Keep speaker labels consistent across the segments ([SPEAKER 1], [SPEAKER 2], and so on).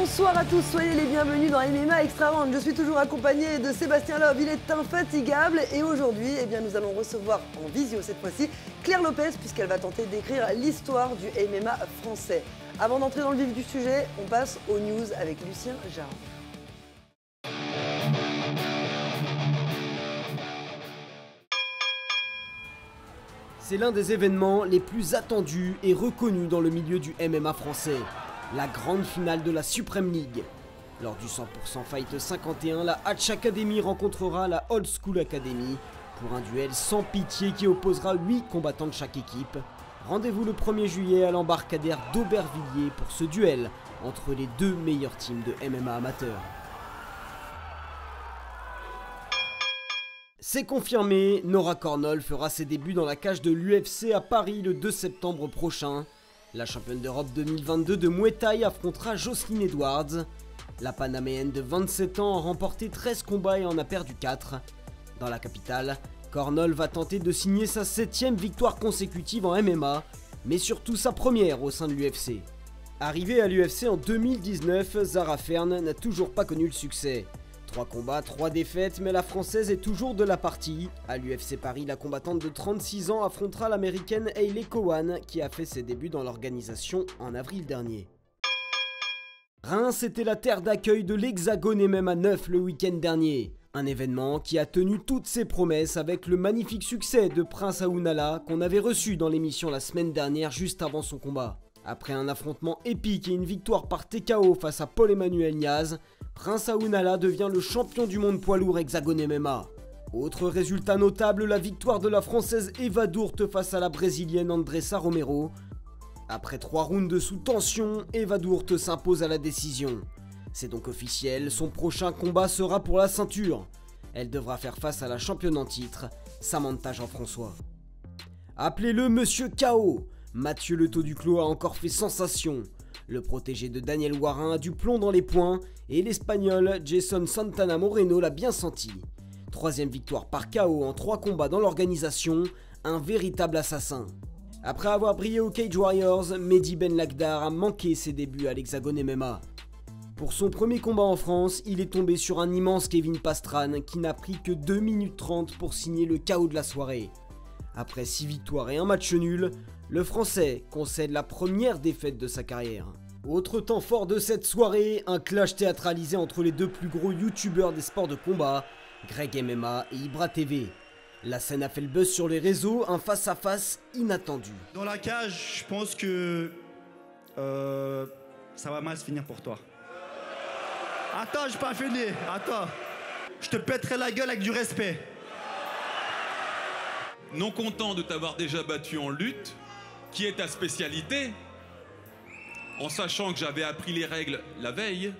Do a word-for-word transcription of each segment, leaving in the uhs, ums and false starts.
[SPEAKER 1] Bonsoir à tous, soyez les bienvenus dans M M A Extra Round. Je suis toujours accompagné de Sébastien Loeb, il est infatigable. Et aujourd'hui, eh bien, nous allons recevoir en visio cette fois-ci Claire Lopez, puisqu'elle va tenter d'écrire l'histoire du M M A français. Avant d'entrer dans le vif du sujet, on passe aux news avec Lucien Jarre.
[SPEAKER 2] C'est l'un des événements les plus attendus et reconnus dans le milieu du M M A français. La grande finale de la Supreme League. Lors du cent pour cent Fight cinquante et un, la Hatch Academy rencontrera la Old School Academy pour un duel sans pitié qui opposera huit combattants de chaque équipe. Rendez-vous le premier juillet à l'embarcadère d'Aubervilliers pour ce duel entre les deux meilleures teams de M M A amateurs. C'est confirmé, Nora Cornol fera ses débuts dans la cage de l'U F C à Paris le deux septembre prochain. La championne d'Europe deux mille vingt-deux de Muay Thai affrontera Jocelyne Edwards. La Panaméenne de vingt-sept ans a remporté treize combats et en a perdu quatre. Dans la capitale, Cornol va tenter de signer sa septième victoire consécutive en M M A, mais surtout sa première au sein de l'U F C. Arrivée à l'U F C en deux mille dix-neuf, Zara Fern n'a toujours pas connu le succès. Trois combats, trois défaites, mais la française est toujours de la partie. À l'U F C Paris, la combattante de trente-six ans affrontera l'américaine Hayley Cowan, qui a fait ses débuts dans l'organisation en avril dernier. Reims était la terre d'accueil de l'Hexagone M M A neuf le week-end dernier. Un événement qui a tenu toutes ses promesses avec le magnifique succès de Prince Aounala qu'on avait reçu dans l'émission la semaine dernière juste avant son combat. Après un affrontement épique et une victoire par T K O face à Paul-Emmanuel Niaz, Prince Aounala devient le champion du monde poids lourd Hexagone M M A. Autre résultat notable, la victoire de la française Eva Dourte face à la brésilienne Andressa Romero. Après trois rounds sous tension, Eva Dourte s'impose à la décision. C'est donc officiel, son prochain combat sera pour la ceinture. Elle devra faire face à la championne en titre, Samantha Jean-François. Appelez-le Monsieur K O, Mathieu Le Taux-Duclos a encore fait sensation. Le protégé de Daniel Warin a du plomb dans les poings et l'Espagnol Jason Santana Moreno l'a bien senti. Troisième victoire par K O en trois combats dans l'organisation, un véritable assassin. Après avoir brillé au Cage Warriors, Mehdi Ben Lagdar a manqué ses débuts à l'Hexagone M M A. Pour son premier combat en France, il est tombé sur un immense Kevin Pastran qui n'a pris que deux minutes trente pour signer le K O de la soirée. Après six victoires et un match nul, le Français concède la première défaite de sa carrière. Autre temps fort de cette soirée, un clash théâtralisé entre les deux plus gros youtubeurs des sports de combat, Greg M M A et Ibra T V. La scène a fait le buzz sur les réseaux, un face-à-face inattendu.
[SPEAKER 3] Dans la cage, je pense que euh, ça va mal se finir pour toi. Attends, j'ai pas fini, attends. Je te pèterai la gueule avec du respect.
[SPEAKER 4] Non content de t'avoir déjà battu en lutte, qui est ta spécialité, en sachant que j'avais appris les règles la veille,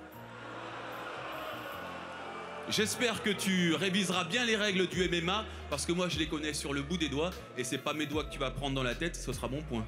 [SPEAKER 4] j'espère que tu réviseras bien les règles du M M A, parce que moi je les connais sur le bout des doigts, et c'est pas mes doigts que tu vas prendre dans la tête, ce sera mon point.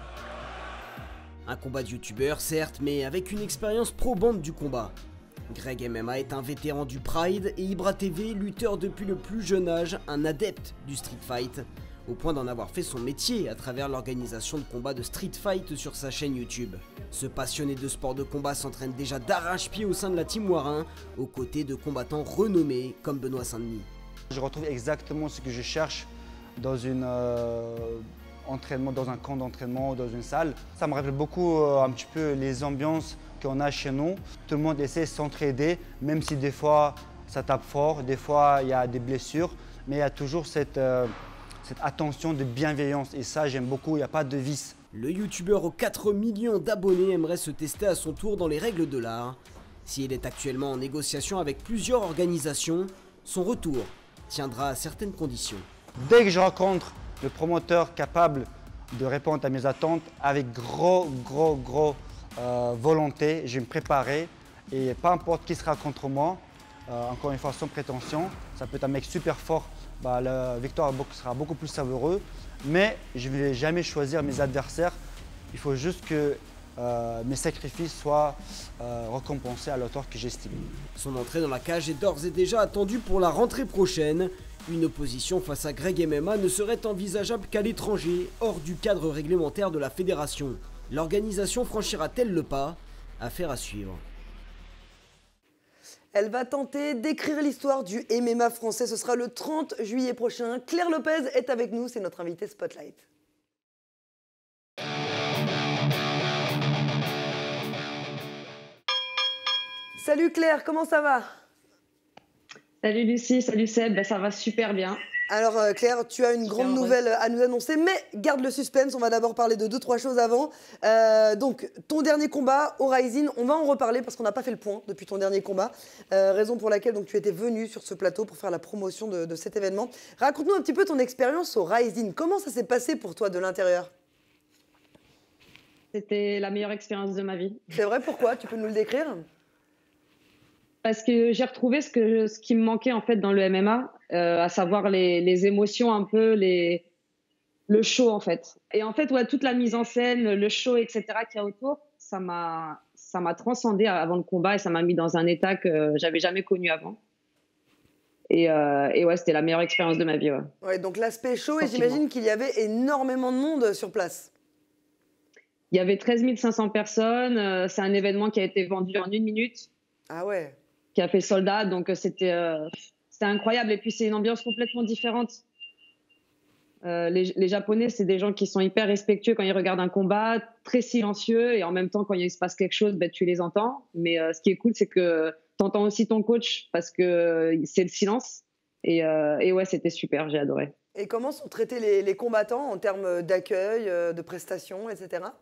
[SPEAKER 2] Un combat de youtubeur certes, mais avec une expérience probante du combat. Greg M M A est un vétéran du Pride et Ibra T V, lutteur depuis le plus jeune âge, un adepte du street fight, au point d'en avoir fait son métier à travers l'organisation de combats de street fight sur sa chaîne YouTube. Ce passionné de sport de combat s'entraîne déjà d'arrache-pied au sein de la team Warin, aux côtés de combattants renommés comme Benoît Saint-Denis.
[SPEAKER 5] Je retrouve exactement ce que je cherche dans, une, euh, entraînement, dans un camp d'entraînement ou dans une salle. Ça me rappelle beaucoup euh, un petit peu les ambiances qu'on a chez nous. Tout le monde essaie de s'entraider, même si des fois ça tape fort, des fois il y a des blessures, mais il y a toujours cette, euh, cette attention de bienveillance et ça j'aime beaucoup, il n'y a pas de vice.
[SPEAKER 2] Le youtubeur aux quatre millions d'abonnés aimerait se tester à son tour dans les règles de l'art. S'il est actuellement en négociation avec plusieurs organisations, son retour tiendra à certaines conditions.
[SPEAKER 5] Dès que je rencontre le promoteur capable de répondre à mes attentes avec gros, gros, gros Euh, volonté, je vais me préparer et peu importe qui sera contre moi, euh, encore une fois sans prétention, ça peut être un mec super fort, bah, la victoire sera beaucoup plus savoureuse, mais je ne vais jamais choisir mes adversaires, il faut juste que euh, mes sacrifices soient euh, récompensés à l'auteur que j'estime.
[SPEAKER 2] Son entrée dans la cage est d'ores et déjà attendue pour la rentrée prochaine. Une opposition face à Greg M M A ne serait envisageable qu'à l'étranger, hors du cadre réglementaire de la fédération. L'organisation franchira-t-elle le pas? Affaire à suivre.
[SPEAKER 1] Elle va tenter d'écrire l'histoire du M M A français. Ce sera le trente juillet prochain. Claire Lopez est avec nous, c'est notre invitée Spotlight. Salut Claire, comment ça va?
[SPEAKER 6] Salut Lucie, salut Seb, ben ça va super bien.
[SPEAKER 1] Alors euh, Claire, tu as une super grande nouvelle à nous annoncer, mais garde le suspense, on va d'abord parler de deux, trois choses avant. Euh, donc, ton dernier combat au Rising, on va en reparler parce qu'on n'a pas fait le point depuis ton dernier combat. Euh, raison pour laquelle donc, tu étais venu sur ce plateau pour faire la promotion de, de cet événement. Raconte-nous un petit peu ton expérience au Rising. Comment ça s'est passé pour toi de l'intérieur?
[SPEAKER 6] C'était la meilleure expérience de ma vie.
[SPEAKER 1] C'est vrai, pourquoi? Tu peux nous le décrire?
[SPEAKER 6] Parce que j'ai retrouvé ce, que, ce qui me manquait en fait dans le M M A, euh, à savoir les, les émotions un peu, les, le show en fait. Et en fait, ouais, toute la mise en scène, le show, et cetera qu'il y a autour, ça m'a, ça m'a transcendé avant le combat et ça m'a mis dans un état que j'avais jamais connu avant. Et, euh, et ouais, c'était la meilleure expérience de ma vie. Ouais,
[SPEAKER 1] ouais donc l'aspect show, et j'imagine qu'il y avait énormément de monde sur place.
[SPEAKER 6] Il y avait treize mille cinq cents personnes. Euh, c'est un événement qui a été vendu en une minute.
[SPEAKER 1] Ah ouais.
[SPEAKER 6] Qui a fait soldat, donc c'était euh, c'était incroyable. Et puis c'est une ambiance complètement différente. Euh, les, les Japonais, c'est des gens qui sont hyper respectueux quand ils regardent un combat, très silencieux, et en même temps quand il se passe quelque chose, ben, tu les entends. Mais euh, ce qui est cool, c'est que tu entends aussi ton coach parce que c'est le silence. Et, euh, et ouais, c'était super, j'ai adoré.
[SPEAKER 1] Et comment sont traités les, les combattants en termes d'accueil, de prestations, et cetera?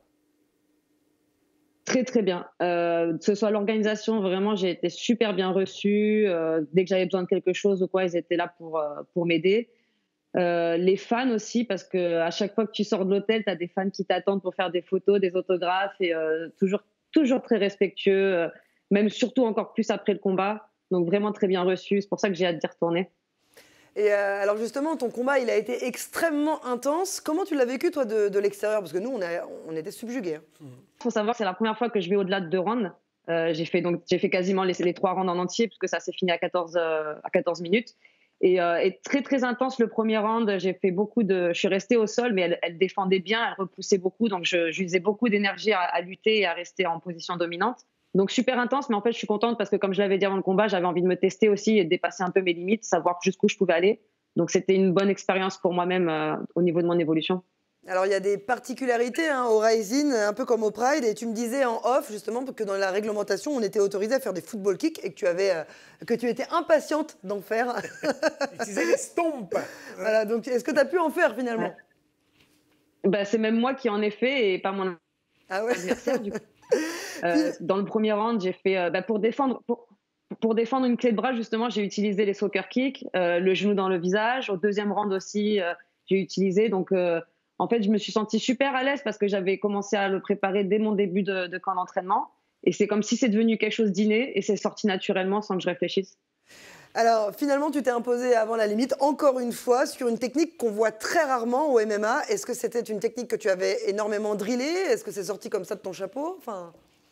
[SPEAKER 6] Très, très bien. Euh, que ce soit l'organisation, vraiment, j'ai été super bien reçue. Euh, dès que j'avais besoin de quelque chose ou quoi, ils étaient là pour, euh, pour m'aider. Euh, les fans aussi, parce qu'à chaque fois que tu sors de l'hôtel, tu as des fans qui t'attendent pour faire des photos, des autographes, et euh, toujours, toujours très respectueux, euh, même surtout encore plus après le combat. Donc vraiment très bien reçu. C'est pour ça que j'ai hâte d'y retourner.
[SPEAKER 1] Et euh, alors justement, ton combat, il a été extrêmement intense. Comment tu l'as vécu, toi, de, de l'extérieur? Parce que nous, on, a, on était subjugués. Il
[SPEAKER 6] hein. faut savoir que c'est la première fois que je vais au-delà de deux rounds. Euh, j'ai fait, donc, j'ai fait quasiment les, les trois rounds en entier, puisque ça s'est fini à quatorze, euh, à quatorze minutes. Et, euh, et très, très intense le premier round. J'ai fait beaucoup de... Je suis restée au sol, mais elle, elle défendait bien, elle repoussait beaucoup. Donc, je, je usais beaucoup d'énergie à, à lutter et à rester en position dominante. Donc, super intense, mais en fait, je suis contente parce que, comme je l'avais dit avant le combat, j'avais envie de me tester aussi et de dépasser un peu mes limites, savoir jusqu'où je pouvais aller. Donc, c'était une bonne expérience pour moi-même euh, au niveau de mon évolution.
[SPEAKER 1] Alors, il y a des particularités hein, au Rising, un peu comme au Pride. Et tu me disais en off, justement, que dans la réglementation, on était autorisé à faire des football kicks et que tu, avais, euh, que tu étais impatiente d'en faire.
[SPEAKER 7] Utiliser les stompes.
[SPEAKER 1] Voilà, donc, est-ce que tu as pu en faire finalement?
[SPEAKER 6] Ouais. Bah, c'est même moi qui en ai fait et pas mon
[SPEAKER 1] ah ouais.
[SPEAKER 6] adversaire, du coup. Euh, dans le premier round, j'ai fait euh, bah, pour défendre pour, pour défendre une clé de bras, justement, j'ai utilisé les soccer kicks, euh, le genou dans le visage. Au deuxième round aussi, euh, j'ai utilisé. Donc, euh, en fait, je me suis sentie super à l'aise parce que j'avais commencé à le préparer dès mon début de, de camp d'entraînement. Et c'est comme si c'est devenu quelque chose d'inné et c'est sorti naturellement sans que je réfléchisse.
[SPEAKER 1] Alors, finalement, tu t'es imposé avant la limite, encore une fois, sur une technique qu'on voit très rarement au M M A. Est-ce que c'était une technique que tu avais énormément drillée? Est-ce que c'est sorti comme ça de ton chapeau? Enfin...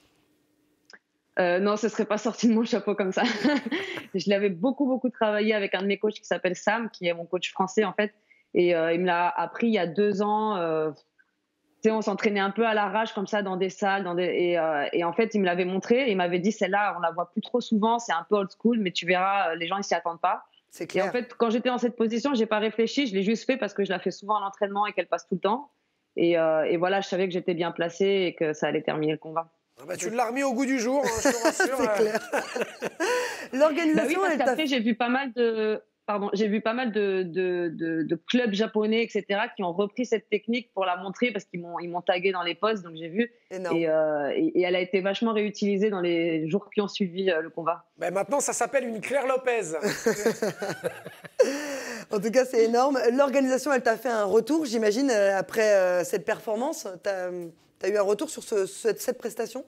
[SPEAKER 6] Euh, non, ce ne serait pas sorti de mon chapeau comme ça. Je l'avais beaucoup, beaucoup travaillé avec un de mes coachs qui s'appelle Sam, qui est mon coach français, en fait. Et euh, il me l'a appris il y a deux ans. Euh, tu sais, on s'entraînait un peu à l'arrache, comme ça, dans des salles. Dans des, et, euh, et en fait, il me l'avait montré. Et il m'avait dit, celle-là, on la voit plus trop souvent. C'est un peu old school, mais tu verras, les gens, ils s'y attendent pas.
[SPEAKER 1] C'est clair.
[SPEAKER 6] Et en fait, quand j'étais dans cette position, je n'ai pas réfléchi. Je l'ai juste fait parce que je la fais souvent à l'entraînement et qu'elle passe tout le temps. Et, euh, et voilà, je savais que j'étais bien placée et que ça allait terminer le combat.
[SPEAKER 7] Ah bah, tu l'as remis au goût du jour, hein, je te rassure.
[SPEAKER 1] C'est clair. L'organisation,
[SPEAKER 6] bah oui, parce
[SPEAKER 1] elle
[SPEAKER 6] qu'après, j'ai vu pas mal de... Pardon, j'ai vu pas mal de, de, de, de clubs japonais, et cetera, qui ont repris cette technique pour la montrer parce qu'ils m'ont, ils m'ont tagué dans les posts, donc j'ai vu. Et, euh, et, et elle a été vachement réutilisée dans les jours qui ont suivi euh, le combat.
[SPEAKER 7] Ben maintenant, ça s'appelle une Claire Lopez.
[SPEAKER 1] En tout cas, c'est énorme. L'organisation, elle t'a fait un retour, j'imagine, après euh, cette performance. T'as, t'as eu un retour sur ce, cette, cette prestation?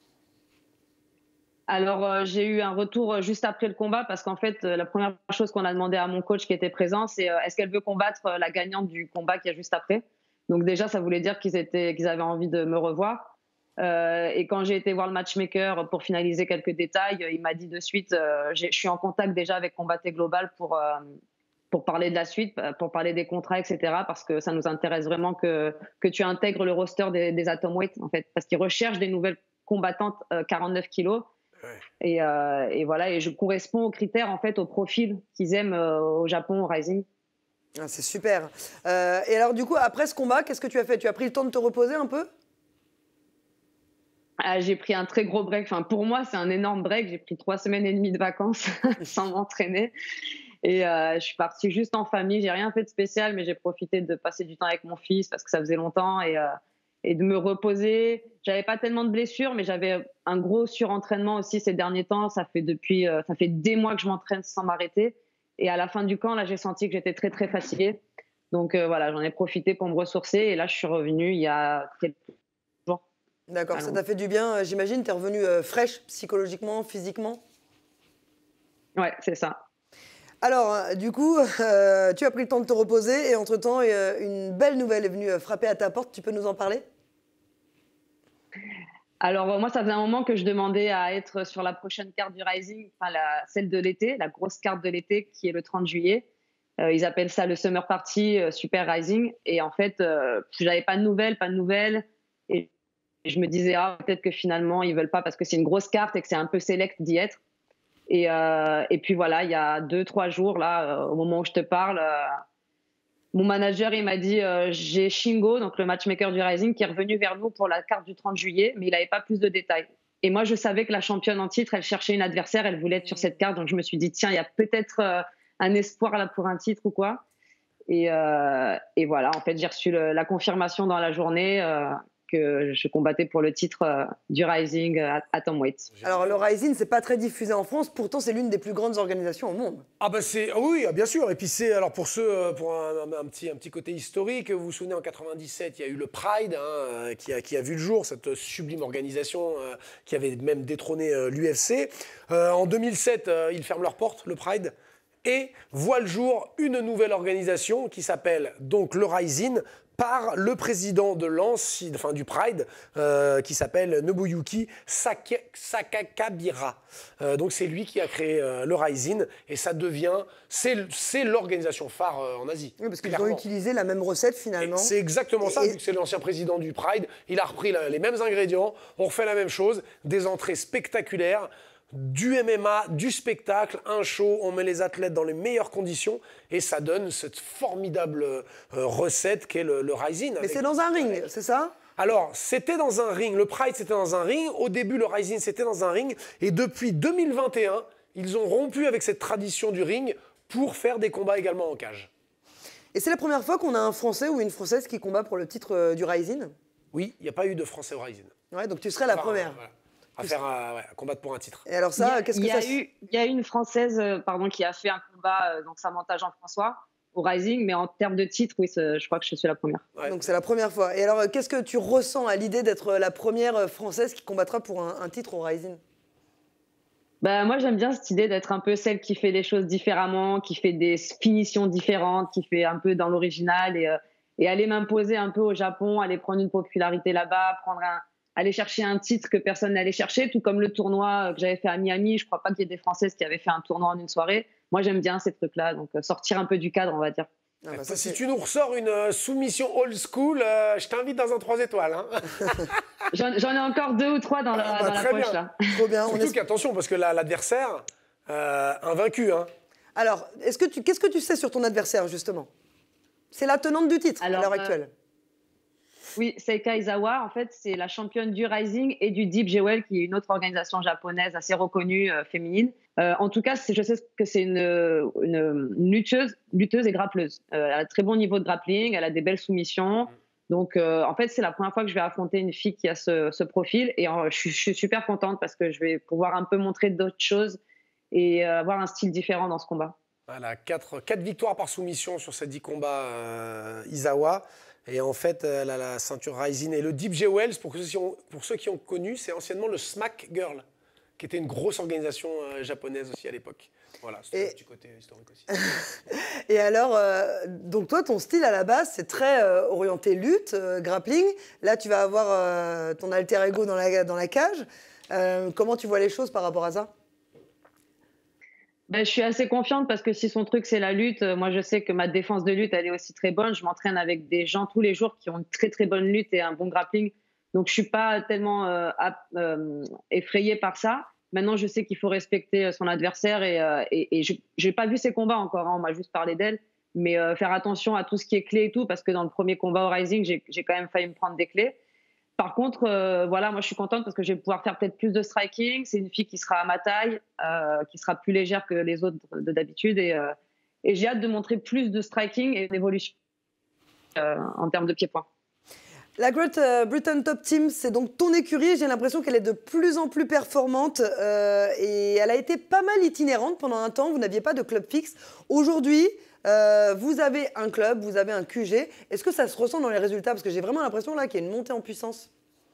[SPEAKER 6] Alors, euh, j'ai eu un retour juste après le combat parce qu'en fait, euh, la première chose qu'on a demandé à mon coach qui était présent, c'est euh, est-ce qu'elle veut combattre euh, la gagnante du combat qu'il y a juste après. Donc déjà, ça voulait dire qu'ils, étaient, qu'ils avaient envie de me revoir. Euh, et quand j'ai été voir le matchmaker pour finaliser quelques détails, il m'a dit de suite, euh, j'ai, je suis en contact déjà avec Combatté Global pour, euh, pour parler de la suite, pour parler des contrats, et cetera. Parce que ça nous intéresse vraiment que, que tu intègres le roster des, des atomweight, en fait. Parce qu'ils recherchent des nouvelles combattantes euh, quarante-neuf kilos.
[SPEAKER 7] Ouais.
[SPEAKER 6] Et, euh, et voilà, et je corresponds aux critères, en fait, au profil qu'ils aiment euh, au Japon, au Rising.
[SPEAKER 1] Ah, c'est super. Euh, et alors, du coup, après ce combat, qu'est-ce que tu as fait? Tu as pris le temps de te reposer un peu?
[SPEAKER 6] Ah, j'ai pris un très gros break. Enfin, pour moi, c'est un énorme break. J'ai pris trois semaines et demie de vacances sans m'entraîner. Et euh, je suis partie juste en famille. J'ai rien fait de spécial, mais j'ai profité de passer du temps avec mon fils parce que ça faisait longtemps et, euh, et de me reposer. J'avais pas tellement de blessures, mais j'avais un gros surentraînement aussi ces derniers temps. Ça fait depuis, euh, ça fait des mois que je m'entraîne sans m'arrêter. Et à la fin du camp, là, j'ai senti que j'étais très très fatiguée. Donc euh, voilà, j'en ai profité pour me ressourcer. Et là, je suis revenue il y a quelques jours.
[SPEAKER 1] D'accord, ça t'a fait du bien, euh, j'imagine. Tu es revenue euh, fraîche psychologiquement, physiquement?
[SPEAKER 6] Ouais, c'est ça.
[SPEAKER 1] Alors, euh, du coup, euh, tu as pris le temps de te reposer et entre-temps, euh, une belle nouvelle est venue euh, frapper à ta porte. Tu peux nous en parler?
[SPEAKER 6] Alors, euh, moi, ça faisait un moment que je demandais à être sur la prochaine carte du Rising, enfin, la, celle de l'été, la grosse carte de l'été qui est le trente juillet. Euh, ils appellent ça le Summer Party euh, Super Rising. Et en fait, euh, j'avais pas de nouvelles, pas de nouvelles. Et je me disais, ah, peut-être que finalement, ils veulent pas parce que c'est une grosse carte et que c'est un peu select d'y être. Et, euh, et puis voilà, il y a deux, trois jours, là, euh, au moment où je te parle, euh, mon manager, il m'a dit, euh, j'ai Shingo, donc le matchmaker du Rising, qui est revenu vers nous pour la carte du trente juillet, mais il n'avait pas plus de détails. Et moi, je savais que la championne en titre, elle cherchait une adversaire, elle voulait être sur cette carte, donc je me suis dit, tiens, il y a peut-être euh, un espoir là pour un titre ou quoi. Et, euh, et voilà, en fait, j'ai reçu le, la confirmation dans la journée euh, que je combattais pour le titre euh, du Rising à, à Atomweight.
[SPEAKER 1] Alors, le Rising, c'est pas très diffusé en France, pourtant, c'est l'une des plus grandes organisations au monde.
[SPEAKER 7] Ah bah c'est ah oui, bien sûr. Et puis c'est alors pour ceux pour un, un petit un petit côté historique, vous vous souvenez en quatre-vingt-dix-sept, il y a eu le Pride hein, qui a qui a vu le jour, cette sublime organisation euh, qui avait même détrôné euh, l'U F C. Euh, en deux mille sept, euh, ils ferment leurs portes, le Pride, et voit le jour une nouvelle organisation qui s'appelle donc le Rising, par le président de l'Anse, enfin du Pride, euh, qui s'appelle Nobuyuki Saka- Sakakibara. Euh, donc c'est lui qui a créé euh, le Rising et ça devient, c'est, c'est l'organisation phare euh, en Asie.
[SPEAKER 1] Oui, parce qu'ils
[SPEAKER 7] clairement.
[SPEAKER 1] ont utilisé la même recette finalement.
[SPEAKER 7] Et c'est exactement ça,
[SPEAKER 1] Et-
[SPEAKER 7] vu que c'est l'ancien président du Pride, il a repris la- les mêmes ingrédients, on refait la même chose, des entrées spectaculaires, du M M A, du spectacle, un show, on met les athlètes dans les meilleures conditions et ça donne cette formidable euh, recette qu'est le, le Rising.
[SPEAKER 1] Mais
[SPEAKER 7] avec-
[SPEAKER 1] c'est dans un ring, c'est ça?
[SPEAKER 7] Alors, c'était dans un ring, le Pride c'était dans un ring, au début le Rising c'était dans un ring et depuis deux mille vingt et un, ils ont rompu avec cette tradition du ring pour faire des combats également en cage.
[SPEAKER 1] Et c'est la première fois qu'on a un Français ou une Française qui combat pour le titre euh, du Rising?
[SPEAKER 7] Oui, il n'y a pas eu de Français au Rising.
[SPEAKER 1] Ouais, donc tu serais la
[SPEAKER 7] Enfin,
[SPEAKER 1] première.
[SPEAKER 7] voilà. À faire un, ouais, à combattre pour un titre.
[SPEAKER 1] Et alors
[SPEAKER 6] Il y
[SPEAKER 1] ça,
[SPEAKER 6] a,
[SPEAKER 1] qu'est-ce
[SPEAKER 6] il
[SPEAKER 1] que
[SPEAKER 6] y a
[SPEAKER 1] ça...
[SPEAKER 6] eu, il y a eu une Française euh, pardon, qui a fait un combat, euh, donc Samantha Jean-François, au Rising, mais en termes de titre, oui, c'est- je crois que je suis la première.
[SPEAKER 7] Ouais.
[SPEAKER 1] Donc c'est la première fois. Et alors, euh, qu'est-ce que tu ressens à l'idée d'être la première euh, Française qui combattra pour un, un titre au Rising?
[SPEAKER 6] Bah, moi, j'aime bien cette idée d'être un peu celle qui fait les choses différemment, qui fait des finitions différentes, qui fait un peu dans l'original et, euh, et aller m'imposer un peu au Japon, aller prendre une popularité là-bas, prendre un, aller chercher un titre que personne n'allait chercher, tout comme le tournoi que j'avais fait à Miami. Je crois pas qu'il y ait des Françaises qui avaient fait un tournoi en une soirée. Moi, j'aime bien ces trucs-là, donc euh, sortir un peu du cadre, on va dire.
[SPEAKER 1] Ah bah ça,
[SPEAKER 7] Si
[SPEAKER 1] c'est-
[SPEAKER 7] tu nous ressors une euh, soumission old school, euh, je t'invite dans un trois étoiles. Hein.
[SPEAKER 6] J'en j'en ai encore deux ou trois dans la,
[SPEAKER 7] Ah bah,
[SPEAKER 6] dans la
[SPEAKER 7] très
[SPEAKER 6] poche,
[SPEAKER 7] bien.
[SPEAKER 6] là.
[SPEAKER 1] Trop bien. On
[SPEAKER 7] Surtout
[SPEAKER 1] est...
[SPEAKER 7] qu'attention, parce que la- l'adversaire, euh, invaincu. Hein.
[SPEAKER 1] Alors, est-ce que tu... qu'est-ce que tu sais sur ton adversaire, justement? C'est la tenante du titre
[SPEAKER 6] Alors,
[SPEAKER 1] à l'heure
[SPEAKER 6] euh,
[SPEAKER 1] actuelle.
[SPEAKER 6] Oui, Seika Izawa, en fait, c'est la championne du Rising et du Deep Jewel, qui est une autre organisation japonaise assez reconnue, euh, féminine. Euh, en tout cas, c'est- je sais que c'est une, une, une lutteuse, lutteuse et grappleuse. Euh, elle a un très bon niveau de grappling, elle a des belles soumissions. Donc, euh, en fait, c'est la première fois que je vais affronter une fille qui a ce, ce profil. Et euh, je, suis, je suis super contente parce que je vais pouvoir un peu montrer d'autres choses et euh, avoir un style différent dans ce combat.
[SPEAKER 7] Voilà, quatre, quatre victoires par soumission sur ces dix combats euh, Izawa. Et en fait, elle a la ceinture Rising. Et le Deep Jewels, pour ceux qui ont, pour ceux qui ont connu, c'est anciennement le Smack Girl, qui était une grosse organisation euh, japonaise aussi à l'époque. Voilà, c'était
[SPEAKER 1] Et-
[SPEAKER 7] un petit côté historique aussi.
[SPEAKER 1] Et alors, euh, donc toi, ton style à la base, c'est très euh, orienté lutte, euh, grappling. Là, tu vas avoir euh, ton alter ego dans la, dans la cage. Euh, comment tu vois les choses par rapport à ça?
[SPEAKER 6] Ben, je suis assez confiante parce que si son truc c'est la lutte, euh, moi je sais que ma défense de lutte elle est aussi très bonne. Je m'entraîne avec des gens tous les jours qui ont une très très bonne lutte et un bon grappling. Donc je suis pas tellement euh, ap- euh, effrayée par ça. Maintenant, je sais qu'il faut respecter son adversaire et, euh, et, et je n'ai pas vu ses combats encore, hein, on m'a juste parlé d'elle. Mais euh, faire attention à tout ce qui est clé et tout, parce que dans le premier combat au Rising, j'ai quand même failli me prendre des clés. Par contre, euh, voilà, moi je suis contente parce que je vais pouvoir faire peut-être plus de striking. C'est une fille qui sera à ma taille, euh, qui sera plus légère que les autres de d'habitude. Et, euh, et j'ai hâte de montrer plus de striking et d'évolution euh, en termes de pieds-points.
[SPEAKER 1] La Great euh, Britain Top Team, c'est donc ton écurie. J'ai l'impression qu'elle est de plus en plus performante euh, et elle a été pas mal itinérante pendant un temps. Vous n'aviez pas de club fixe. Aujourd'hui, euh, vous avez un club, vous avez un Q G. Est-ce que ça se ressent dans les résultats? Parce que j'ai vraiment l'impression là qu'il y a une montée en puissance.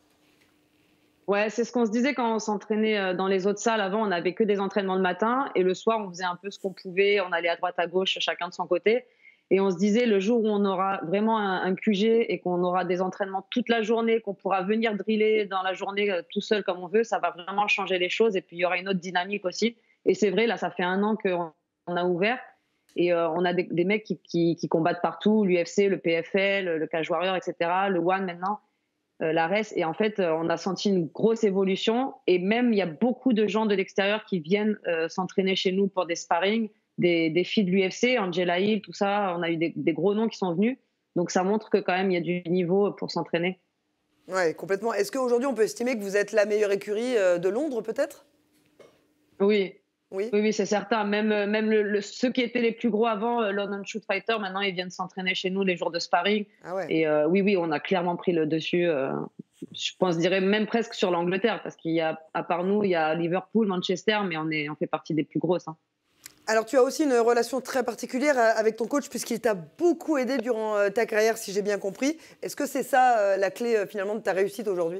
[SPEAKER 6] Ouais, c'est ce qu'on se disait quand on s'entraînait dans les autres salles. Avant, on n'avait que des entraînements le matin et le soir, on faisait un peu ce qu'on pouvait. On allait à droite, à gauche, chacun de son côté. Et on se disait, le jour où on aura vraiment un, un Q G et qu'on aura des entraînements toute la journée, qu'on pourra venir driller dans la journée euh, tout seul comme on veut, ça va vraiment changer les choses. Et puis, il y aura une autre dynamique aussi. Et c'est vrai, là, ça fait un an qu'on on a ouvert. Et euh, on a des, des mecs qui, qui, qui combattent partout, l'U F C, le P F L, le Cage Warrior, et cetera, le One maintenant, euh, la R E S. Et en fait, euh, on a senti une grosse évolution. Et même, il y a beaucoup de gens de l'extérieur qui viennent euh, s'entraîner chez nous pour des sparring. Des, des filles de l'U F C, Angela Hill, tout ça, on a eu des, des gros noms qui sont venus. Donc ça montre que quand même il y a du niveau pour s'entraîner.
[SPEAKER 1] Oui, complètement. Est-ce qu'aujourd'hui on peut estimer que vous êtes la meilleure écurie de Londres peut-être?
[SPEAKER 6] Oui.
[SPEAKER 1] Oui,
[SPEAKER 6] oui, oui c'est certain. Même, même le, le, ceux qui étaient les plus gros avant, London Shoot Fighter, maintenant ils viennent s'entraîner chez nous les jours de sparring.
[SPEAKER 1] Ah ouais.
[SPEAKER 6] Et euh, oui, oui, on a clairement pris le dessus. Euh, je pense, je dirais même presque sur l'Angleterre, parce qu'il y a, à part nous, il y a Liverpool, Manchester, mais on, est, on fait partie des plus grosses. Hein.
[SPEAKER 1] Alors, tu as aussi une relation très particulière avec ton coach puisqu'il t'a beaucoup aidé durant ta carrière, si j'ai bien compris. Est-ce que c'est ça la clé finalement de ta réussite aujourd'hui?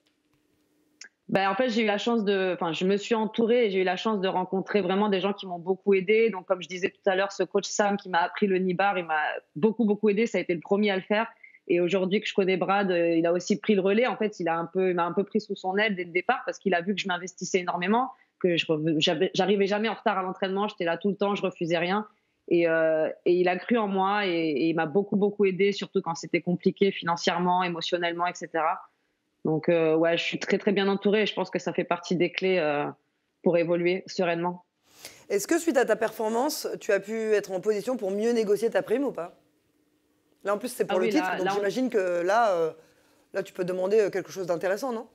[SPEAKER 6] Ben, en fait, j'ai eu la chance de, enfin, je me suis entourée et j'ai eu la chance de rencontrer vraiment des gens qui m'ont beaucoup aidé. Donc, comme je disais tout à l'heure, ce coach Sam qui m'a appris le knee-bar, il m'a beaucoup, beaucoup aidé. Ça a été le premier à le faire. Et aujourd'hui que je connais Brad, il a aussi pris le relais. En fait, il a un peu, il m'a un peu pris sous son aile dès le départ parce qu'il a vu que je m'investissais énormément, que je j'arrivais jamais en retard à l'entraînement. J'étais là tout le temps, je refusais rien. Et, euh, et il a cru en moi et, et il m'a beaucoup, beaucoup aidé, surtout quand c'était compliqué financièrement, émotionnellement, et cetera. Donc, euh, ouais, je suis très, très bien entourée et je pense que ça fait partie des clés euh, pour évoluer sereinement.
[SPEAKER 1] Est-ce que suite à ta performance, tu as pu être en position pour mieux négocier ta prime ou pas? Là, en plus, c'est pour ah le oui, titre, là, donc j'imagine on... que là, euh, là, tu peux demander quelque chose d'intéressant, non?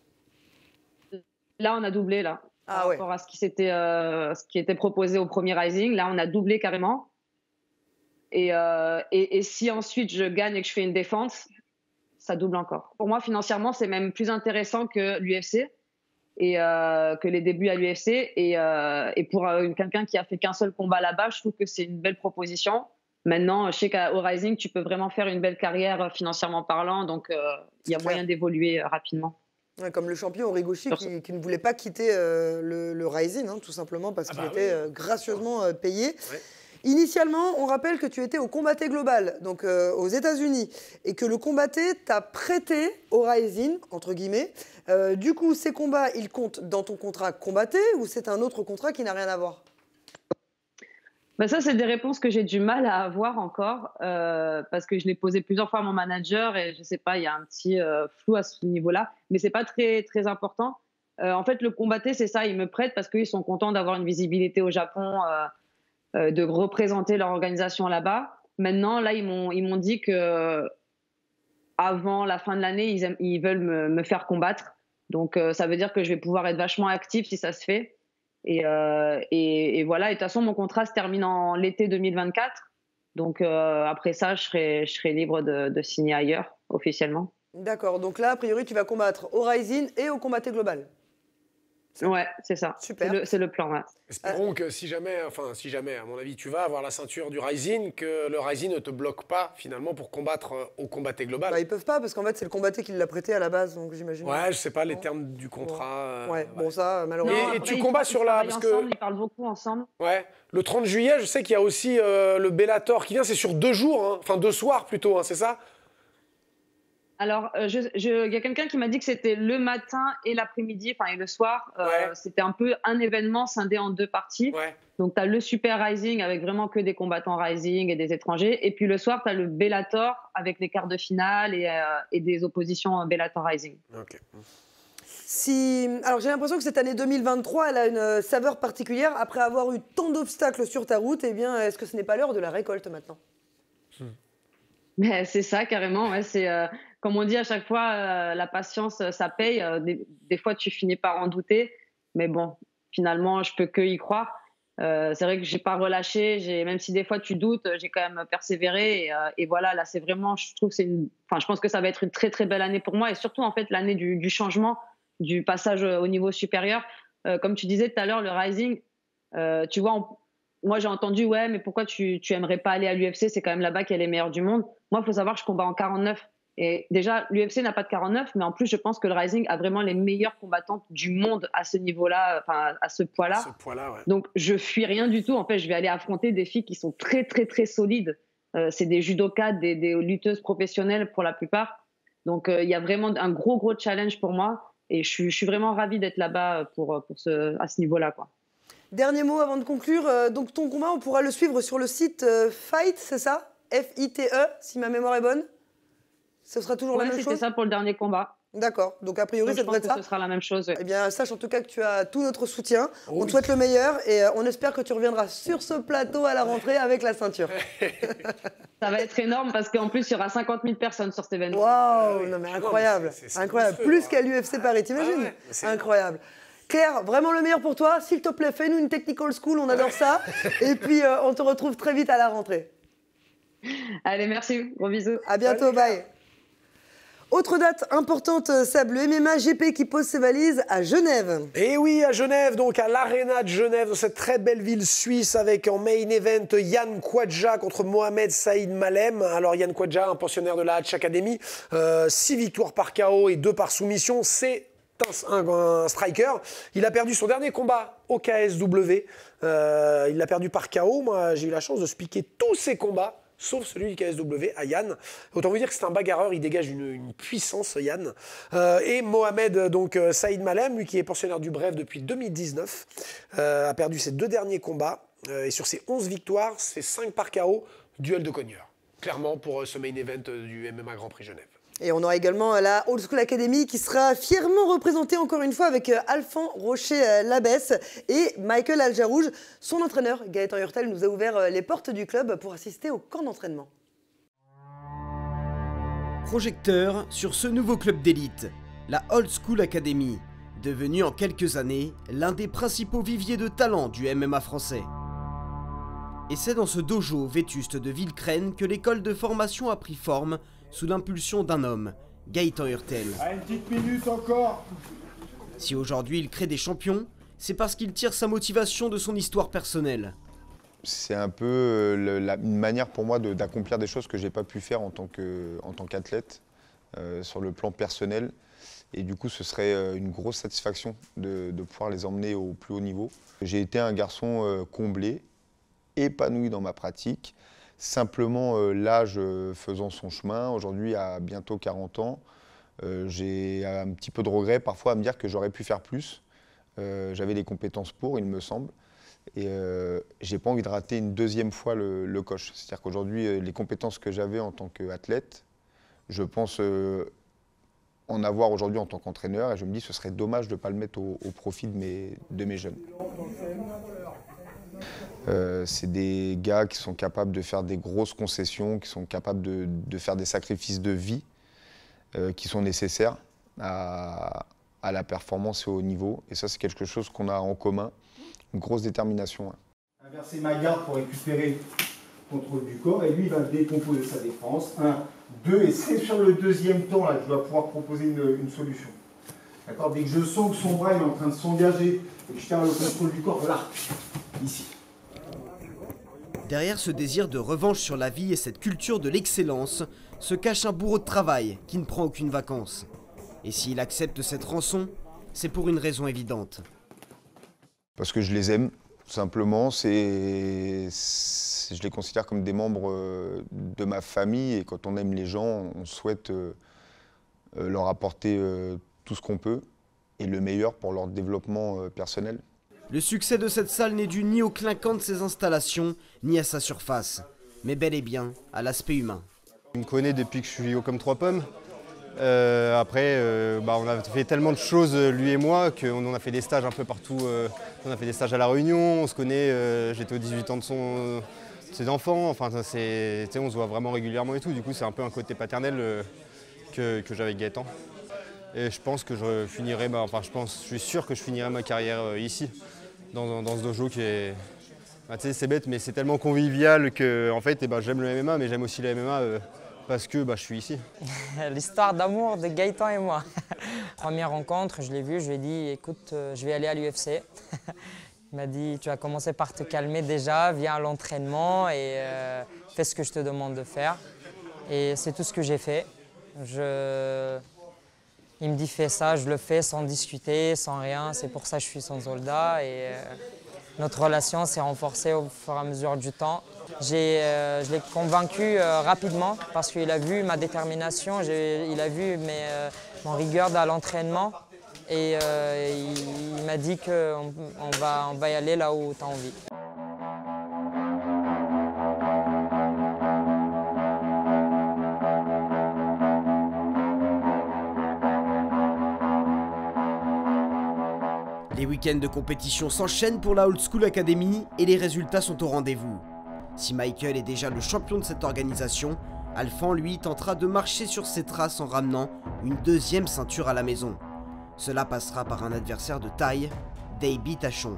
[SPEAKER 6] Là, on a doublé, là,
[SPEAKER 1] ah,
[SPEAKER 6] par
[SPEAKER 1] ouais.
[SPEAKER 6] rapport à ce qui, s'était, euh, ce qui était proposé au premier Rising. Là, on a doublé carrément. Et, euh, et, et si ensuite je gagne et que je fais une défense, ça double encore. Pour moi, financièrement, c'est même plus intéressant que l'U F C et euh, que les débuts à l'U F C. Et, euh, et pour euh, quelqu'un qui a fait qu'un seul combat là-bas, je trouve que c'est une belle proposition. Maintenant, je sais qu'au Rising, tu peux vraiment faire une belle carrière financièrement parlant, donc il euh, y a clair. Moyen d'évoluer euh, rapidement.
[SPEAKER 1] Ouais, comme le champion Horiguchi qui, qui ne voulait pas quitter euh, le, le Rising, hein, tout simplement parce ah qu'il bah était oui. euh, gracieusement euh, payé. Ouais. Initialement, on rappelle que tu étais au Combatté Global, donc euh, aux États-Unis, et que le Combatté t'a prêté au Rising, entre guillemets. Euh, du coup, ces combats, ils comptent dans ton contrat Combatté ou c'est un autre contrat qui n'a rien à voir?
[SPEAKER 6] Ben ça, c'est des réponses que j'ai du mal à avoir encore euh, parce que je l'ai posé plusieurs fois à mon manager et je sais pas, il y a un petit euh, flou à ce niveau-là, mais c'est pas très très important. Euh, en fait, le Combatté, c'est ça, ils me prêtent parce qu'ils sont contents d'avoir une visibilité au Japon, euh, euh, de représenter leur organisation là-bas. Maintenant, là, ils m'ont ils m'ont dit que avant la fin de l'année, ils, ils veulent me, me faire combattre. Donc, euh, ça veut dire que je vais pouvoir être vachement active si ça se fait. Et, euh, et, et voilà, et de toute façon, mon contrat se termine en l'été deux mille vingt-quatre. Donc, euh, après ça, je serai, je serai libre de, de signer ailleurs, officiellement.
[SPEAKER 1] D'accord. Donc là, a priori, tu vas combattre au Rising et au Combatté Global.
[SPEAKER 6] Ouais, c'est ça.
[SPEAKER 1] Super.
[SPEAKER 6] C'est le, le plan, ouais.
[SPEAKER 7] Espérons euh... que si jamais, enfin, si jamais, à mon avis, tu vas avoir la ceinture du Rising, que le Rising ne te bloque pas, finalement, pour combattre au Combatté Global.
[SPEAKER 1] Bah, ils peuvent pas, parce qu'en fait, c'est le Combatté qui l'a prêté à la base, donc j'imagine.
[SPEAKER 7] Ouais, je sais pas les termes du contrat.
[SPEAKER 1] Ouais, euh, ouais. Bon, ça, malheureusement.
[SPEAKER 7] Et, et tu combats sur la... Parce
[SPEAKER 6] ensemble,
[SPEAKER 7] que...
[SPEAKER 6] Ils parlent beaucoup ensemble.
[SPEAKER 7] Ouais. Le trente juillet, je sais qu'il y a aussi euh, le Bellator qui vient, c'est sur deux jours, hein. Enfin deux soirs plutôt, hein, c'est ça?
[SPEAKER 6] Alors, euh, je, je, il y a quelqu'un qui m'a dit que c'était le matin et l'après-midi, enfin et le soir. Euh, ouais. C'était un peu un événement scindé en deux parties.
[SPEAKER 7] Ouais.
[SPEAKER 6] Donc, tu as le Super Rising avec vraiment que des combattants Rising et des étrangers. Et puis le soir, tu as le Bellator avec les quarts de finale et, euh, et des oppositions Bellator Rising.
[SPEAKER 7] Ok.
[SPEAKER 1] Si... Alors j'ai l'impression que cette année deux mille vingt-trois, elle a une saveur particulière. Après avoir eu tant d'obstacles sur ta route, eh bien, est-ce que ce n'est pas l'heure de la récolte maintenant?
[SPEAKER 6] Mais c'est ça, carrément. Ouais, c'est, euh, comme on dit à chaque fois, euh, la patience, ça paye. Euh, des, des fois, tu finis par en douter. Mais bon, finalement, je peux que y croire. Euh, c'est vrai que j'ai pas relâché. J'ai, même si des fois tu doutes, j'ai quand même persévéré. Et, euh, et voilà, là, c'est vraiment, je trouve que c'est une, enfin, je pense que ça va être une très, très belle année pour moi. Et surtout, en fait, l'année du, du changement, du passage au niveau supérieur. Euh, comme tu disais tout à l'heure, le Rising, euh, tu vois, on, moi, j'ai entendu, ouais, mais pourquoi tu, tu aimerais pas aller à l'U F C? C'est quand même là-bas qu'il y a les meilleurs du monde. Moi, il faut savoir que je combats en quarante-neuf. Et déjà, l'U F C n'a pas de quarante-neuf, mais en plus, je pense que le Rising a vraiment les meilleures combattantes du monde à ce niveau-là, enfin, à ce poids-là.
[SPEAKER 7] Ce poids-là, ouais.
[SPEAKER 6] Donc, je fuis rien du tout. En fait, je vais aller affronter des filles qui sont très, très, très solides. Euh, c'est des judokas, des, des lutteuses professionnelles pour la plupart. Donc, il euh, y a vraiment un gros, gros challenge pour moi. Et je suis, je suis vraiment ravie d'être là-bas pour, pour ce, à ce niveau-là, quoi.
[SPEAKER 1] Dernier mot avant de conclure. Euh, donc, ton combat, on pourra le suivre sur le site euh, Fight, c'est ça? F I T E, si ma mémoire est bonne. Ce sera toujours
[SPEAKER 6] ouais,
[SPEAKER 1] la même chose?
[SPEAKER 6] C'était ça pour le dernier combat.
[SPEAKER 1] D'accord. Donc, a priori, ça devrait être ça.
[SPEAKER 6] Ce sera la même chose.
[SPEAKER 1] Eh bien, sache en tout cas que tu as tout notre soutien.
[SPEAKER 7] Oh,
[SPEAKER 1] on te souhaite le meilleur et euh, on espère que tu reviendras sur ce plateau à la rentrée avec la ceinture.
[SPEAKER 6] Ça va être énorme parce qu'en plus, il y aura cinquante mille personnes sur cet événement.
[SPEAKER 1] Waouh, non mais incroyable. C'est, c'est incroyable. Plus qu'à l'U F C Paris, t'imagines? Ah ouais, incroyable. Claire, vraiment le meilleur pour toi. S'il te plaît, fais-nous une technical school, on adore ça. Et puis, euh, on te retrouve très vite à la rentrée.
[SPEAKER 6] Allez, merci. Gros bisous.
[SPEAKER 1] À bientôt, salut, bye. Autre date importante, Sab, le M M A G P qui pose ses valises à Genève.
[SPEAKER 7] Et oui, à Genève, donc à l'Arena de Genève, dans cette très belle ville suisse, avec en main event Yann Kwadja contre Mohamed Saïd Malem. Alors Yann Kwadja, un pensionnaire de la Hatch Academy, euh, six victoires par K O et deux par soumission, c'est un, un, un striker. Il a perdu son dernier combat au K S W. Euh, il l'a perdu par K O. Moi, j'ai eu la chance de spiker tous ses combats, sauf celui du K S W à Yann. Autant vous dire que c'est un bagarreur, il dégage une, une puissance, Yann. Euh, et Mohamed donc, euh, Saïd Malem, lui qui est pensionnaire du Bref depuis deux mille dix-neuf, euh, a perdu ses deux derniers combats. Euh, et sur ses onze victoires, c'est cinq par K O, duel de cogneurs. Clairement pour euh, ce main event euh, du M M A Grand Prix Genève.
[SPEAKER 1] Et on aura également la Old School Academy qui sera fièrement représentée encore une fois avec Alphand Rocher-Labesse et Michael Aljarouge. Son entraîneur, Gaëtan Hurtel, nous a ouvert les portes du club pour assister au camp d'entraînement.
[SPEAKER 2] Projecteur sur ce nouveau club d'élite, la Old School Academy, devenu en quelques années l'un des principaux viviers de talent du M M A français. Et c'est dans ce dojo vétuste de Villecrène que l'école de formation a pris forme sous l'impulsion d'un homme, Gaëtan Hurtel.
[SPEAKER 8] Ah, une petite minute encore.
[SPEAKER 2] Si aujourd'hui il crée des champions, c'est parce qu'il tire sa motivation de son histoire personnelle.
[SPEAKER 9] C'est un peu le, la, une manière pour moi de, d'accomplir des choses que je n'ai pas pu faire en tant, que, en tant qu'athlète, euh, sur le plan personnel. Et du coup, ce serait une grosse satisfaction de, de pouvoir les emmener au plus haut niveau. J'ai été un garçon euh, comblé, épanoui dans ma pratique. Simplement, euh, l'âge euh, faisant son chemin, aujourd'hui à bientôt quarante ans, euh, j'ai un petit peu de regret parfois à me dire que j'aurais pu faire plus. Euh, j'avais les compétences pour, il me semble, et euh, j'ai pas envie de rater une deuxième fois le, le coche. C'est-à-dire qu'aujourd'hui, euh, les compétences que j'avais en tant qu'athlète, je pense euh, en avoir aujourd'hui en tant qu'entraîneur, et je me dis que ce serait dommage de ne pas le mettre au, au profit de mes, de mes jeunes. Euh, c'est des gars qui sont capables de faire des grosses concessions, qui sont capables de, de faire des sacrifices de vie euh, qui sont nécessaires à, à la performance et au haut niveau. Et ça, c'est quelque chose qu'on a en commun, une grosse détermination. Hein.
[SPEAKER 8] Inverser ma garde pour récupérer le contrôle du corps et lui, il va décomposer sa défense. Un, deux, et c'est sur le deuxième temps là que je dois pouvoir proposer une, une solution. D'accord ? Dès que je sens que son bras est en train de s'engager et que je perds le contrôle du corps, là, ici.
[SPEAKER 2] Derrière ce désir de revanche sur la vie et cette culture de l'excellence, se cache un bourreau de travail qui ne prend aucune vacance. Et s'il accepte cette rançon, c'est pour une raison évidente.
[SPEAKER 9] Parce que je les aime, tout simplement. C'est, c'est, je les considère comme des membres de ma famille. Et quand on aime les gens, on souhaite leur apporter tout ce qu'on peut et le meilleur pour leur développement personnel.
[SPEAKER 2] Le succès de cette salle n'est dû ni au clinquant de ses installations, ni à sa surface, mais bel et bien à l'aspect humain.
[SPEAKER 10] Il me connaît depuis que je suis haut comme trois pommes. Euh, après, euh, bah, on a fait tellement de choses, lui et moi, qu'on on a fait des stages un peu partout. Euh, on a fait des stages à La Réunion, on se connaît, euh, j'étais aux dix-huit ans de, son, de ses enfants. Enfin, on se voit vraiment régulièrement et tout. Du coup, c'est un peu un côté paternel euh, que, que j'avais avec Gaëtan. Et je pense que je finirai, bah, enfin, je, pense, je suis sûr que je finirai ma carrière euh, ici, dans, dans ce dojo qui est... Bah, c'est bête, mais c'est tellement convivial que en fait, eh ben, j'aime le M M A, mais j'aime aussi le M M A euh, parce que bah, je suis ici.
[SPEAKER 11] L'histoire d'amour de Gaëtan et moi. Première rencontre, je l'ai vu, je lui ai dit, écoute, euh, je vais aller à l'U F C. Il m'a dit, tu vas commencer par te calmer déjà, viens à l'entraînement et euh, fais ce que je te demande de faire. Et c'est tout ce que j'ai fait. Je... Il me dit, fais ça, je le fais sans discuter, sans rien. C'est pour ça que je suis son soldat. Et, euh, notre relation s'est renforcée au fur et à mesure du temps. Euh, je l'ai convaincu euh, rapidement parce qu'il a vu ma détermination, il a vu mes, euh, mon rigueur à l'entraînement et euh, il, il m'a dit qu'on on va, on va y aller là où tu as envie.
[SPEAKER 2] Les week-ends de compétition s'enchaînent pour la Old School Academy et les résultats sont au rendez-vous. Si Michael est déjà le champion de cette organisation, Alphan, lui, tentera de marcher sur ses traces en ramenant une deuxième ceinture à la maison. Cela passera par un adversaire de taille, Davey Tachon.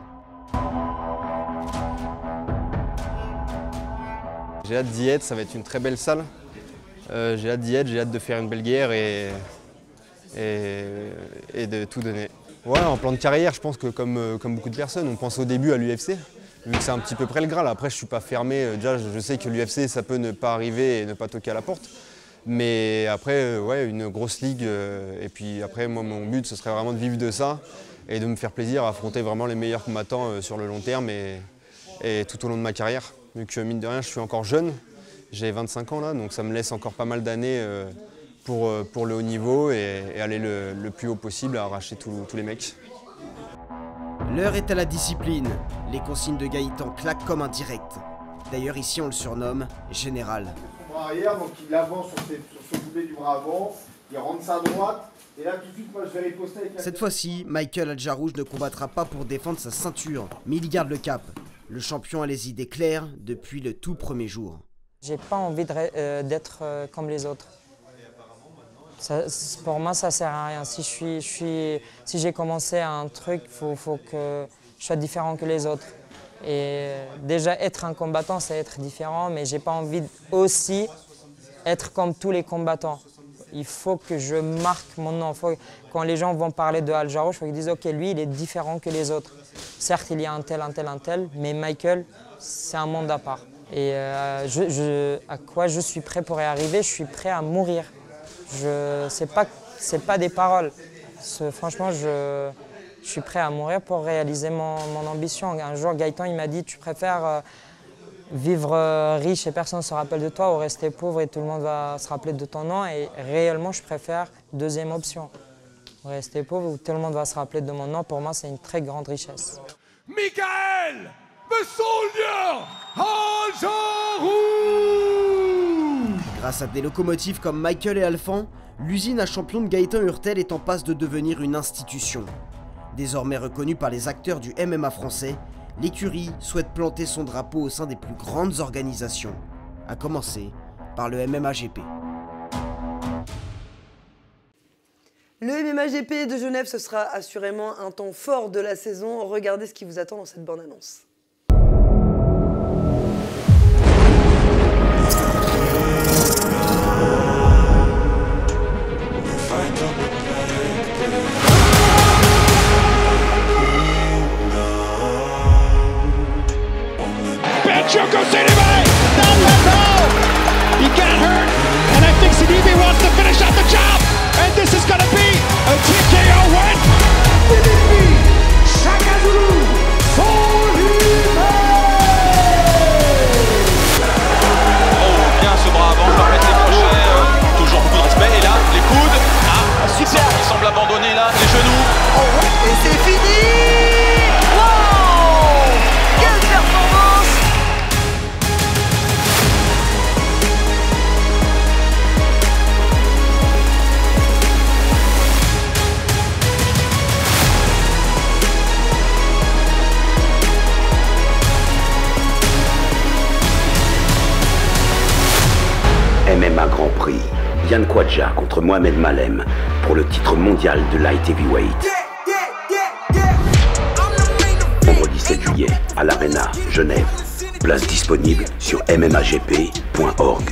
[SPEAKER 10] J'ai hâte d'y être, ça va être une très belle salle. Euh, j'ai hâte d'y être, j'ai hâte de faire une belle guerre et, et, et de tout donner. Ouais, en plan de carrière, je pense que comme, comme beaucoup de personnes, on pense au début à l'U F C, vu que c'est un petit peu près le Graal. Après, je ne suis pas fermé. Déjà, je sais que l'U F C, ça peut ne pas arriver et ne pas toquer à la porte. Mais après, ouais, une grosse ligue. Et puis après, moi, mon but, ce serait vraiment de vivre de ça et de me faire plaisir à affronter vraiment les meilleurs combattants sur le long terme et, et tout au long de ma carrière. Vu que, mine de rien, je suis encore jeune. J'ai vingt-cinq ans là, donc ça me laisse encore pas mal d'années pour, pour le haut niveau et, et aller le, le plus haut possible à arracher tous les mecs.
[SPEAKER 2] L'heure est à la discipline. Les consignes de Gaëtan claquent comme un direct. D'ailleurs, ici, on le surnomme Général.
[SPEAKER 8] Son bras arrière, donc il avance sur, ses, sur ce boulet du bras avant, il rentre sa droite, et là tout de suite, moi je vais riposter avec la...
[SPEAKER 2] Cette fois-ci, Michael Adjarouche ne combattra pas pour défendre sa ceinture, mais il garde le cap. Le champion a les idées claires depuis le tout premier jour.
[SPEAKER 11] J'ai pas envie d'être euh, euh, comme les autres. Ça, pour moi, ça sert à rien. Si je suis, je suis, si j'ai commencé un truc, il faut, faut que je sois différent que les autres. Et déjà, être un combattant, c'est être différent, mais j'ai pas envie aussi être comme tous les combattants. Il faut que je marque mon nom. Faut, quand les gens vont parler de Adjarouche, il faut qu'ils disent « Ok, lui, il est différent que les autres. » Certes, il y a un tel, un tel, un tel, mais Michael, c'est un monde à part. Et euh, je, je, à quoi je suis prêt pour y arriver? Je suis prêt à mourir. Ce n'est pas, pas des paroles. Franchement, je, je suis prêt à mourir pour réaliser mon, mon ambition. Un jour, Gaëtan il m'a dit « Tu préfères euh, vivre euh, riche et personne ne se rappelle de toi ou rester pauvre et tout le monde va se rappeler de ton nom ?» Et réellement, je préfère deuxième option. Rester pauvre ou tout le monde va se rappeler de mon nom, pour moi, c'est une très grande richesse.
[SPEAKER 12] Michael, the soldier, Adjarouche!
[SPEAKER 2] Grâce à des locomotives comme Michael et Alphan, l'usine à champion de Gaëtan Hurtel est en passe de devenir une institution. Désormais reconnue par les acteurs du M M A français, l'écurie souhaite planter son drapeau au sein des plus grandes organisations, à commencer par le M M A G P.
[SPEAKER 1] Le M M A G P de Genève, ce sera assurément un temps fort de la saison. Regardez ce qui vous attend dans cette bande-annonce.
[SPEAKER 12] Choco Sidibe! Down left out! He got hurt, and I think Sidibe wants to finish out the job! And this is gonna be a T K O win! Sidibe! Shaka Zulu! Solibe!
[SPEAKER 13] Oh, bien ce bras avant, va mettre les crochets, euh, toujours beaucoup de respect, et là, les coudes, ah, super! Il semble abandonner là, les genoux!
[SPEAKER 1] Oh ouais, et c'est fini! Wow! Quelle performance!
[SPEAKER 14] Diane Kwadja contre Mohamed Malem pour le titre mondial de light heavyweight. Vendredi sept juillet à l'Arena, Genève. Place disponible sur m m a g p point org.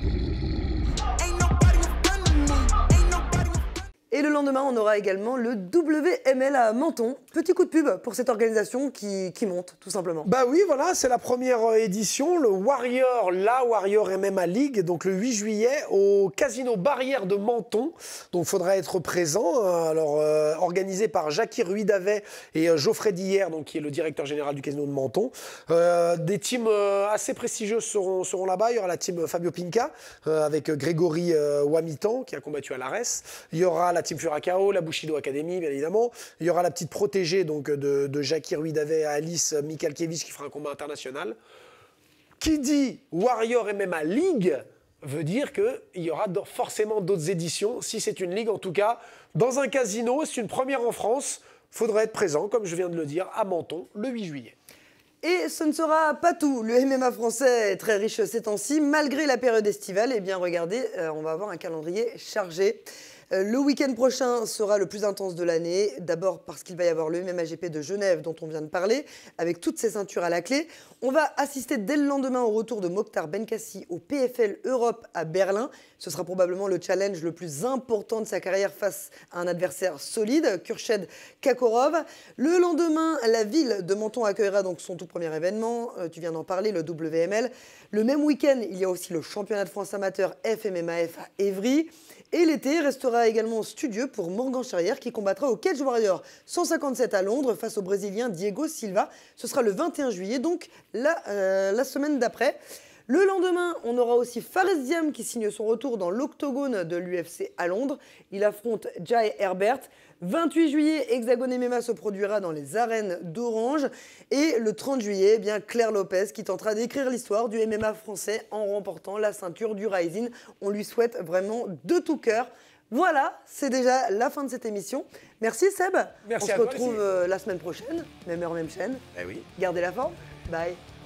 [SPEAKER 1] Et le lendemain, on aura également le W M L à Menton. Petit coup de pub pour cette organisation qui, qui monte, tout simplement.
[SPEAKER 7] Bah oui, voilà, c'est la première édition, le Warrior, la Warrior M M A League, donc le huit juillet au Casino Barrière de Menton. Donc il faudra être présent. Alors, euh, organisé par Jackie Ruidavet et euh, Geoffrey Dillère, donc qui est le directeur général du Casino de Menton. Euh, des teams euh, assez prestigieuses seront, seront là-bas. Il y aura la team Fabio Pinca euh, avec Grégory euh, Wamitan qui a combattu à l'Ares. Il y aura la team Furacao, la Bushido Academy, bien évidemment. Il y aura la petite protégée donc, de, de Jackie Ruidavet à Alice Michalkiewicz qui fera un combat international. Qui dit Warrior M M A League veut dire qu'il y aura forcément d'autres éditions. Si c'est une ligue, en tout cas, dans un casino, c'est une première en France. Il faudra être présent, comme je viens de le dire, à Menton, le huit juillet.
[SPEAKER 1] Et ce ne sera pas tout. Le M M A français est très riche ces temps-ci. Malgré la période estivale, eh bien regardez, euh, on va avoir un calendrier chargé. Euh, le week-end prochain sera le plus intense de l'année. D'abord parce qu'il va y avoir le M M A G P de Genève dont on vient de parler, avec toutes ses ceintures à la clé. On va assister dès le lendemain au retour de Mokhtar Benkassi au P F L Europe à Berlin. Ce sera probablement le challenge le plus important de sa carrière face à un adversaire solide, Khurshid Kakorov. Le lendemain, la ville de Menton accueillera donc son tout premier événement. Euh, tu viens d'en parler, le W M L. Le même week-end, il y a aussi le championnat de France amateur F M M A F à Évry. Et l'été restera également studieux pour Morgan Charrière qui combattra au Cage Warrior cent cinquante-sept à Londres face au Brésilien Diego Silva. Ce sera le vingt et un juillet, donc la, euh, la semaine d'après. Le lendemain, on aura aussi Fares Diam qui signe son retour dans l'octogone de l'U F C à Londres. Il affronte Jai Herbert. vingt-huit juillet, Hexagone M M A se produira dans les arènes d'Orange. Et le trente juillet, eh bien Claire Lopez qui tentera d'écrire l'histoire du M M A français en remportant la ceinture du Rising. On lui souhaite vraiment de tout cœur. Voilà, c'est déjà la fin de cette émission. Merci Seb.
[SPEAKER 7] Merci
[SPEAKER 1] On
[SPEAKER 7] à
[SPEAKER 1] se
[SPEAKER 7] toi,
[SPEAKER 1] retrouve
[SPEAKER 7] merci.
[SPEAKER 1] euh, la semaine prochaine, même heure, même chaîne.
[SPEAKER 7] Eh oui.
[SPEAKER 1] Gardez la forme. Bye.